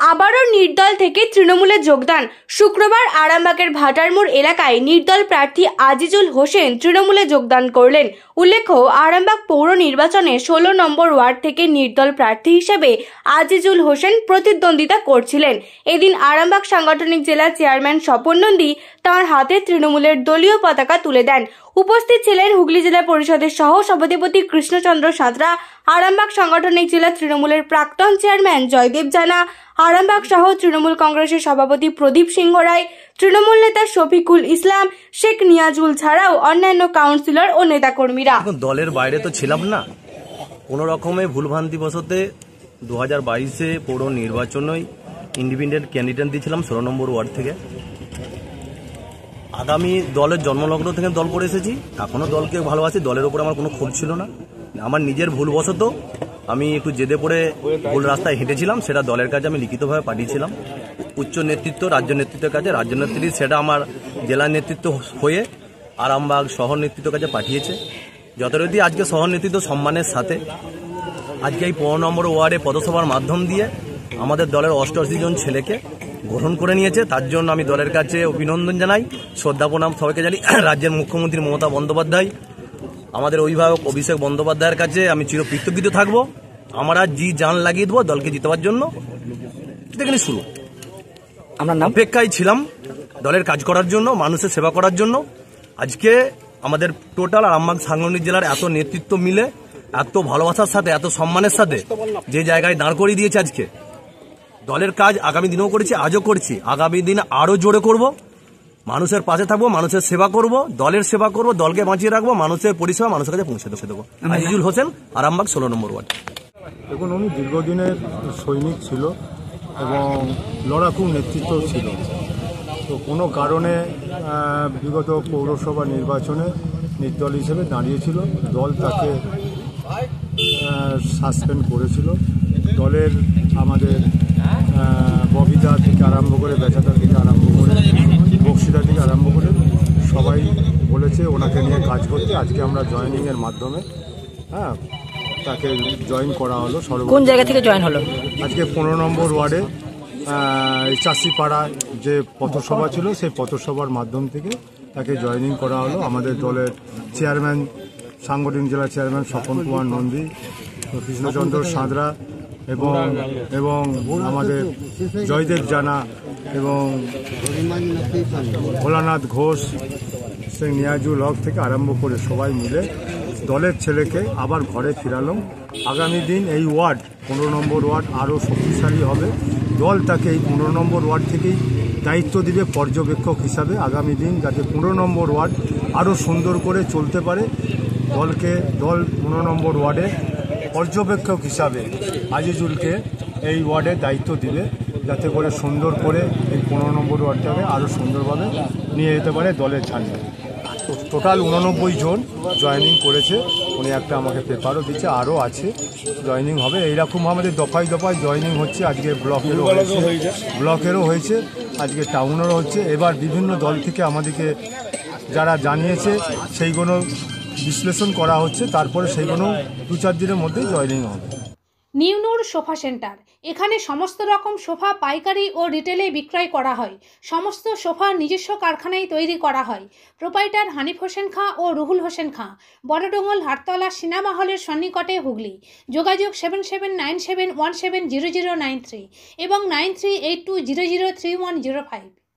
আবারও নির্দল থেকে তৃণমূলে যোগদান। শুক্রবার আরামবাগের ভাটারমোড় এলাকায় নির্দল প্রার্থী আজিজুল হোসেন তৃণমূলে যোগদান করলেন। উল্লেখ্য, আরামবাগ পৌর নির্বাচনে 16 নম্বর ওয়ার্ড থেকে নির্দল প্রার্থী হিসেবে আজিজুল হোসেন প্রতিদ্বন্দ্বিতা করছিলেন। এদিন আরামবাগ সাংগঠনিক জেলা চেয়ারম্যান স্বপন নন্দী তাঁর হাতে তৃণমূলের দলীয় পতাকা তুলে দেন। উপস্থিত ছিলেন হুগলি জেলা পরিষদের সহ সভাধিপতি কৃষ্ণচন্দ্র সাঁতরা, আরামবাগ সাংগঠনিক জেলা তৃণমূলের প্রাক্তন চেয়ারম্যান জয়দেব জানা, আরামবাগ সহ তৃণমূল কংগ্রেসের সভাপতি প্রদীপ সিংহ রায়, তৃণমূল নেতা শফিকুল ইসলাম, শেখ নিয়াজুল ছাড়াও অন্যান্য কাউন্সিলর ও নেতাকর্মীরা। দলের বাইরে তো ছিলাম না, কোনো রকমে ভুলভ্রান্তি বশতে 2022-এ পৌর নির্বাচনে ইন্ডিপেন্ডেন্ট ক্যান্ডিডেট দিয়েছিলাম 16 নম্বর ওয়ার্ড থেকে। আগামী দলের জন্মলগ্ন থেকে দল করে এসেছি, এখনও দলকে ভালোবাসি, দলের ওপর আমার কোনো ক্ষোভ ছিল না। আমার নিজের ভুলবশত আমি একটু জেদে পড়ে ভুল রাস্তায় হেঁটেছিলাম, সেটা দলের কাছে আমি লিখিতভাবে পাঠিয়েছিলাম উচ্চ নেতৃত্ব, রাজ্য নেতৃত্বের কাছে। রাজ্য নেতৃত্ব সেটা আমার জেলা নেতৃত্ব হয়ে আরামবাগ শহর নেতৃত্বের কাছে পাঠিয়েছে। যথারীতি আজকে শহর নেতৃত্ব সম্মানের সাথে আজকে এই 15 নম্বর ওয়ার্ডে পথসভার মাধ্যম দিয়ে আমাদের দলের 88 জন ছেলেকে গ্রহণ করে নিয়েছে। তার জন্য আমি দলের কাছে অভিনন্দন জানাই, শ্রদ্ধা প্রণাম সবাইকে জানি। রাজ্যের মুখ্যমন্ত্রী মমতা বন্দ্যোপাধ্যায়, আমাদের অভিভাবক অভিষেক বন্দ্যোপাধ্যায়ের কাছে আমি চিরকৃতজ্ঞ থাকবো। আমরা জি জান লাগিয়ে দেবো দলকে জিতবার জন্য। দেখেনি শুরু, আমরা অপেক্ষায় ছিলাম দলের কাজ করার জন্য, মানুষের সেবা করার জন্য। আজকে আমাদের টোটাল আরামবাগ সাংগঠনিক জেলার এত নেতৃত্ব মিলে এত ভালোবাসার সাথে, এত সম্মানের সাথে যে জায়গায় দাঁড় করিয়ে দিয়েছে আজকে। দলের কাজ আগামী দিনেও করেছি, আজও করছি, আগামী দিন আরো জোরে করব। মানুষের পাশে থাকবো, মানুষের সেবা করব, দলের সেবা করব, দলকে বাঁচিয়ে রাখবো, মানুষের পরিষেবা মানুষের কাছে পৌঁছে দেবো। আজিজুল হোসেন, আরামবাগ 16 নম্বর ওয়ার্ড। দেখুন, উনি দীর্ঘদিনের সৈনিক ছিল এবং লড়াকু নেতৃত্ব ছিল। তো কোনো কারণে বিগত পৌরসভা নির্বাচনে নির্দল হিসেবে দাঁড়িয়েছিল, দল তাকে সাসপেন্ড করেছিল। দলের আমাদের ববিদা থেকে আরম্ভ করে, বেচাদা থেকে আরম্ভ করে, বক্সিদা থেকে আরম্ভ করে সবাই বলেছে ওনাকে নিয়ে কাজ করতে। আজকে আমরা জয়েনিংয়ের মাধ্যমে তাকে জয়েন করা হলো। কোন জায়গা থেকে জয়েন হলো? আজকে 15 নম্বর ওয়ার্ডে চাষিপাড়ায় যে পথসভা ছিল, সেই পথসভার মাধ্যম থেকে তাকে জয়েনিং করা হলো। আমাদের দলের চেয়ারম্যান, সাংগঠনিক জেলা চেয়ারম্যান স্বপন কুমার নন্দী, কৃষ্ণচন্দ্র সাঁতরা এবং আমাদের জয়দেব জানা এবং ভোলানাথ ঘোষ, শেখ নিয়াজুল হক থেকে আরম্ভ করে সবাই মিলে দলের ছেলেকে আবার ঘরে ফিরালাম। আগামী দিন এই ওয়ার্ড 15 নম্বর ওয়ার্ড আরও শক্তিশালী হবে। দল তাকে এই 15 নম্বর ওয়ার্ড থেকেই দায়িত্ব দিবে পর্যবেক্ষক হিসাবে। আগামী দিন যাতে 15 নম্বর ওয়ার্ড আরও সুন্দর করে চলতে পারে, দল 15 নম্বর ওয়ার্ডে পর্যবেক্ষক হিসাবে আজিজুলকে এই ওয়ার্ডে দায়িত্ব দিবে, যাতে করে সুন্দর করে এই 15 নম্বর ওয়ার্ডটাকে আরও সুন্দরভাবে নিয়ে যেতে পারে দলের ঝান্ডা। টোটাল 89 জন জয়েনিং করেছে। উনি একটা আমাকে পেপারও দিচ্ছে, আরও আছে জয়েনিং হবে। এইরকম আমাদের দফায় দফায় জয়েনিং হচ্ছে। আজকে ব্লকেরও হয়েছে, আজকে টাউনেরও হচ্ছে। এবার বিভিন্ন দল থেকে আমাদেরকে যারা জানিয়েছে সেইগুলো বিশ্লেষণ করা হচ্ছে, তারপরে সেইগুলো 2-4 দিনের মধ্যেই জয়েনিং হবে। নিউ নূর সোফা সেন্টার, এখানে সমস্ত রকম সোফা পাইকারি ও রিটেলে বিক্রয় করা হয়। সমস্ত সোফা নিজস্ব কারখানায় তৈরি করা হয়। প্রোপাইটার হানিফ হোসেন খাঁ ও রুহুল হোসেন খাঁ, বড়ডোঙ্গল হাটতলা সিনেমা হলের সন্নিকটে, হুগলি। যোগাযোগ 7797170093 এবং 9382003105।